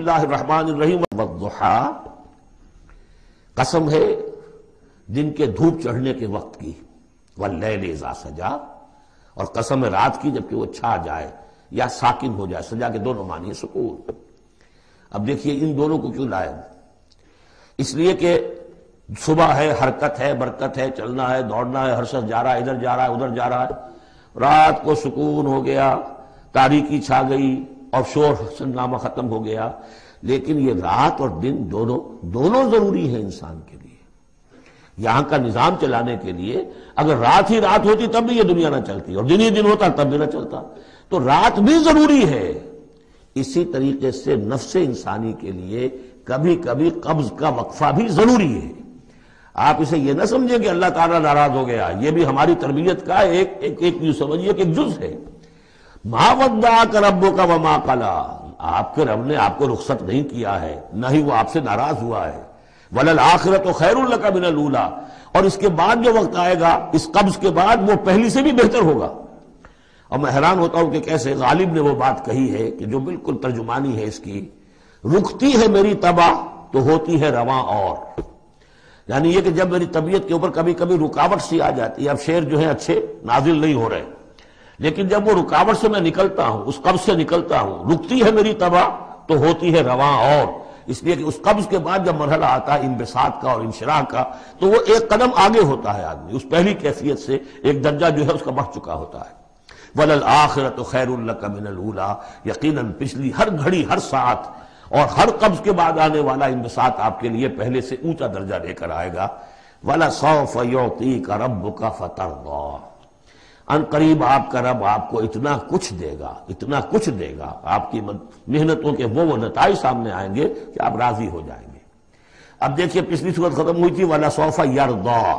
اللہ الرحمن الرحیم والضحیٰ، قسم ہے دن کے دھوپ چڑھنے کے وقت کی، واللیل اذا سجا، اور قسم ہے رات کی جبکہ وہ چھا جائے یا ساکن ہو جائے۔ سجا کے دونوں معنی ہے سکون۔ اب دیکھیے ان دونوں کو کیوں لائے؟ اس لیے کہ صبح ہے، حرکت ہے، برکت ہے، چلنا ہے، دوڑنا ہے، ہر شخص جا رہا ہے، ادھر جا رہا ہے، ادھر جا رہا ہے۔ رات کو سکون ہو گیا، تاریکی چھا گئی اور شور سنگامہ ختم ہو گیا۔ لیکن یہ رات اور دن دونوں ضروری ہیں انسان کے لیے، یہاں کا نظام چلانے کے لیے۔ اگر رات ہی رات ہوتی تب بھی یہ دنیا نہ چلتی، اور دن ہی دن ہوتا تب بھی نہ چلتا۔ تو رات بھی ضروری ہے۔ اسی طریقے سے نفس انسانی کے لیے کبھی کبھی قبض کا وقفہ بھی ضروری ہے۔ آپ اسے یہ نہ سمجھیں کہ اللہ تعالیٰ ناراض ہو گیا، یہ بھی ہماری تربیت کا ایک یوں سمجھیے کہ ایک جز ہے۔ ما ودعک ربک وما قلی، آپ کے رب نے آپ کو رخصت نہیں کیا ہے، نہ ہی وہ آپ سے ناراض ہوا ہے۔ وللآخرۃ خیر لک من الاولی، اور اس کے بعد جو وقت آئے گا اس قبض کے بعد وہ پہلی سے بھی بہتر ہوگا۔ اور میں حیران ہوتا ہوں کہ کیسے غالب نے وہ بات کہی ہے کہ جو بالکل ترجمانی ہے اس کی، رکتی ہے میری طبع تو ہوتی ہے رواں اور، یعنی یہ کہ جب میری طبیعت کے اوپر کبھی کبھی رکاوٹ سی آ جاتی ہے، اب شعر جو ہے اچھے نازل نہیں ہو رہے، لیکن جب وہ رکاوٹ سے میں نکلتا ہوں، اس قبض سے نکلتا ہوں، رکتی ہے میری طبع تو ہوتی ہے رواں اور، اس لیے کہ اس قبض کے بعد جب مرحلہ آتا ہے انبساط کا اور انشراح کا تو وہ ایک قدم آگے ہوتا ہے آدمی، اس پہلی کیفیت سے ایک درجہ جو ہے اس کا بڑھ چکا ہوتا ہے۔ وَلَلْآخِرَةُ خَيْرٌ لَكَ مِنَ الْأُولَىٰ، یقیناً پچھلی ہر گھڑی، ہر ساعت اور ہر قبض کے بعد آنے والا انبساط آپ کے لیے پہلے سے اونچا درجہ لے کر آئے گا۔ وَلَسَوْفَ يُعْطِيكَ رَبُّكَ فَتَرْضَىٰ، ان قریب آپ کا رب آپ کو اتنا کچھ دے گا، اتنا کچھ دے گا، آپ کی محنتوں کے وہ نتائج سامنے آئیں گے کہ آپ راضی ہو جائیں گے۔ اب دیکھیے پچھلی صورت ختم ہوئی تھی وَلَسَوْفَ يَرْضَىٰ،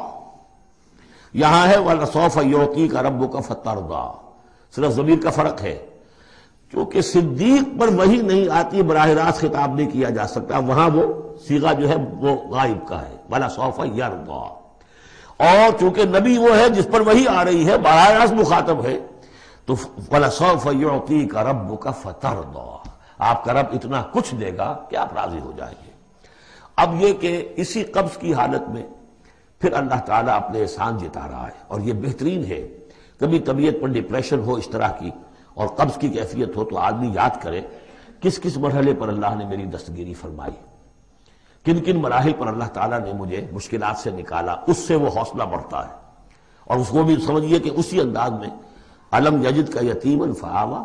یہاں ہے وَلَسَوْفَ يُعْطِيكَ رَبُّكَ فَتَرْضَىٰ، صرف ضمیر کا فرق ہے، کیونکہ صدیق پر وحی نہیں آتی، براہ راست خطاب نہیں کیا جا سکتا، وہاں وہ صیغہ جو ہے وہ غائب کا ہے، وَلَسَوْفَ يَرْضَىٰ۔ اور چونکہ نبی وہ ہے جس پر وحی آ رہی ہے، براہ راست مخاطب ہے، تو وَلَسَوْفَ يُعْطِيكَ رَبُّكَ فَتَرْضَىٰ، آپ کا رب اتنا کچھ دے گا کہ آپ راضی ہو جائیں گے۔ اب یہ کہ اسی قبض کی حالت میں پھر اللہ تعالیٰ اپنے احسان جتا رہا ہے، اور یہ بہترین ہے۔ کبھی طبیعت پر ڈپریشن ہو اس طرح کی اور قبض کی کیفیت ہو تو آدمی یاد کرے کس کس مرحلے پر اللہ نے میری دستگیری فرمائی، کن کن مراحل پر اللہ تعالیٰ نے مجھے مشکلات سے نکالا، اس سے وہ حوصلہ بڑھتا ہے۔ اور اس کو بھی سمجھیے کہ اسی انداز میں الم یجد کا یتیما فآویٰ،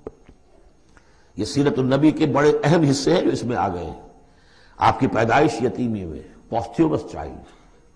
یہ سیرت النبی کے بڑے اہم حصے ہیں جو اس میں آ گئے ہیں۔ آپ کی پیدائش یتیمی میں، پوسٹیومس چائلڈ،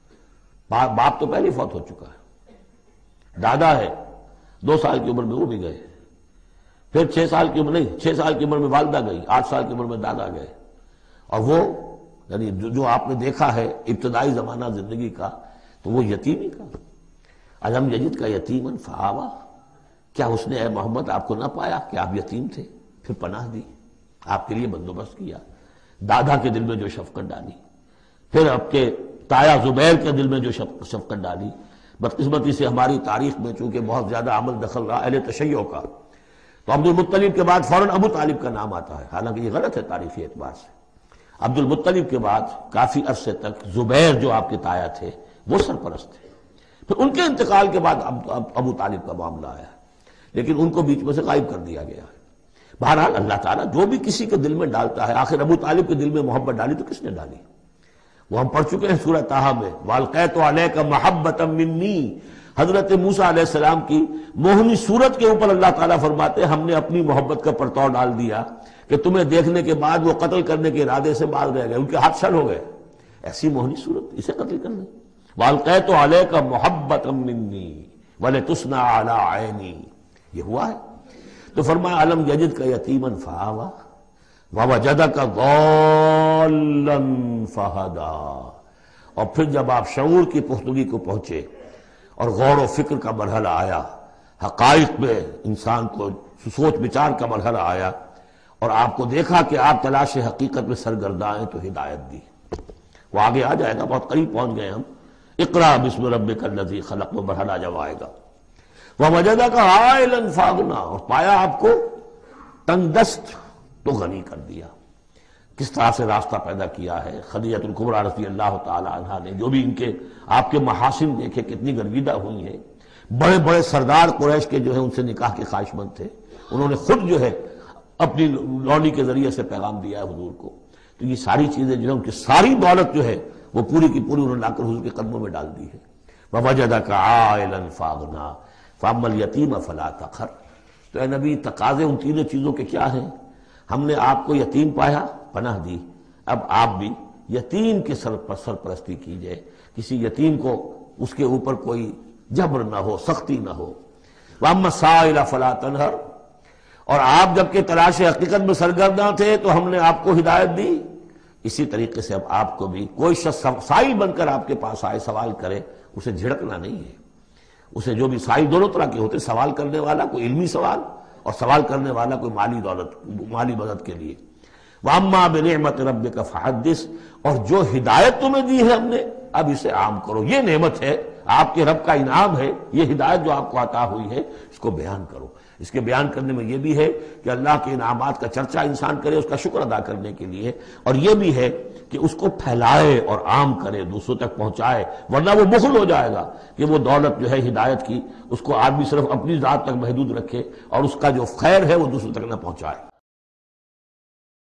باپ تو پہلے فوت ہو چکا ہے، دادا ہے 2 سال کی عمر میں وہ بھی گئے، پھر 6 سال کی عمر نہیں 6 سال کی عمر میں والدہ گئی، 8 سال کی عمر میں دادا گئے، اور وہ یعنی جو آپ نے دیکھا ہے ابتدائی زمانہ زندگی کا تو وہ یتیمی کا۔ الم یجد کا یتیما فآویٰ، کیا اس نے اے محمد آپ کو نہ پایا کہ آپ یتیم تھے، پھر پناہ دی، آپ کے لیے بندوبست کیا، دادا کے دل میں جو شفقت ڈالی، پھر آپ کے تایا زبیر کے دل میں جو شفقت ڈالی۔ بدقسمتی سے ہماری تاریخ میں چونکہ بہت زیادہ عمل دخل رہا اہل تشیع کا، تو عبد المطلب کے بعد فوراً ابو طالب کا نام آتا ہے، حالانکہ یہ غلط ہے تاریخی اعتبار سے۔ عبد المطلب کے بعد کافی عرصے تک زبیر جو آپ کے تایا تھے وہ سرپرست تھے، پھر ان کے انتقال کے بعد ابو طالب کا معاملہ آیا، لیکن ان کو بیچ میں سے غائب کر دیا گیا ہے۔ بہرحال اللہ تعالیٰ جو بھی کسی کے دل میں ڈالتا ہے، آخر ابو طالب کے دل میں محبت ڈالی تو کس نے ڈالی؟ وہ ہم پڑھ چکے ہیں سورہ طٰہٰ میں، وَأَلْقَيْتُ عَلَيْكَ مَحَبَّةً مِّنِّي، حضرت موسیٰ علیہ السلام کی موہنی صورت کے اوپر اللہ تعالیٰ فرماتے ہیں ہم نے اپنی محبت کا پرتو ڈال دیا کہ تمہیں دیکھنے کے بعد وہ قتل کرنے کے ارادے سے باز رہ گئے، ان کے ہاتھ شل ہو گئے، ایسی موہنی صورت اسے قتل کرنے۔ وَأَلْقَيْتُ عَلَيْكَ مَحَبَّةً مِّنِّي وَلِتُصْنَعَ عَلَىٰ عَيْنِي، یہ ہوا ہے۔ تو فرمایا الم یجد کا یتیما فآویٰ ووجدک ضالا فہدیٰ، اور پھر جب آپ شعور کی پختگی کو پہنچے اور غور و فکر کا مرحلہ آیا، حقائق میں انسان کو سوچ بچار کا مرحلہ آیا، اور آپ کو دیکھا کہ آپ تلاش حقیقت میں سرگرداں ہیں، تو ہدایت دی۔ وہ آگے آ جائے گا، بہت قریب پہنچ گئے ہم، اقرأ بسم ربک الذی خلق میں مرحلہ جب آئے گا۔ ووجدک عائلا فاغنیٰ، اور پایا آپ کو تنگ دست تو غنی کر دیا۔ کس طرح سے راستہ پیدا کیا ہے. خدیجہ الکبریٰ رضی اللہ تعالی عنہا نے جو بھی ان کے آپ کے محاسن دیکھے کتنی گرویدہ ہوئی ہیں. بڑے بڑے سردار قریش کے جو ہے ان سے نکاح کے خواہش مند تھے، انہوں نے خود جو ہے اپنی لونی کے ذریعے سے پیغام دیا ہے حضور کو. تو یہ ساری چیزیں جو ہے ان کی ساری دولت جو ہے وہ پوری کی پوری انہوں نے لا کر حضور کے قدموں میں ڈال دی ہے. وَوَجَدَكَ عَائِلًا فَأَغْنَىٰ فَأَمَّا الْيَتِيمَ فَلَا تَقْهَرْ. تو اے نبی تقاضے ان تینوں چیزوں کے کیا ہیں؟ ہم نے آپ کو یتیم پایا، پناہ دی، اب آپ بھی یتیم کے سرپرستی کیجئے. کسی یتیم کو اس کے اوپر کوئی جبر نہ ہو، سختی نہ ہو. وَأَمَّا السَّائِلَ فَلَا تَنْهَرْ. اور آپ جب کہ تلاش حقیقت میں سرگرداں تھے تو ہم نے آپ کو ہدایت دی. اسی طریقے سے اب آپ کو بھی کوئی شخص سائل بن کر آپ کے پاس آئے، سوال کرے، اسے جھڑکنا نہیں ہے. اسے جو بھی سائل دونوں طرح کے ہوتے، سوال کرنے والا کوئی علمی سوال اور سوال کرنے والا کوئی مالی مدد کے لیے. وَأَمَّا بِنِعْمَةِ رَبِّكَ فَحَدِّثْ. اور جو ہدایت تمہیں دی ہے ہم نے اب اسے عام کرو. یہ نعمت ہے، آپ کے رب کا انعام ہے، یہ ہدایت جو آپ کو عطا ہوئی ہے اس کو بیان کرو. اس کے بیان کرنے میں یہ بھی ہے کہ اللہ کے انعامات کا چرچہ انسان کرے اس کا شکر ادا کرنے کے لیے، اور یہ بھی ہے کہ اس کو پھیلائے اور عام کرے، دوسروں تک پہنچائے. ورنہ وہ بخل ہو جائے گا کہ وہ دولت جو ہے ہدایت کی اس کو آدمی صرف اپنی ذات تک محدود رکھے اور اس کا جو خیر ہے وہ دوسروں تک نہ پہنچائے.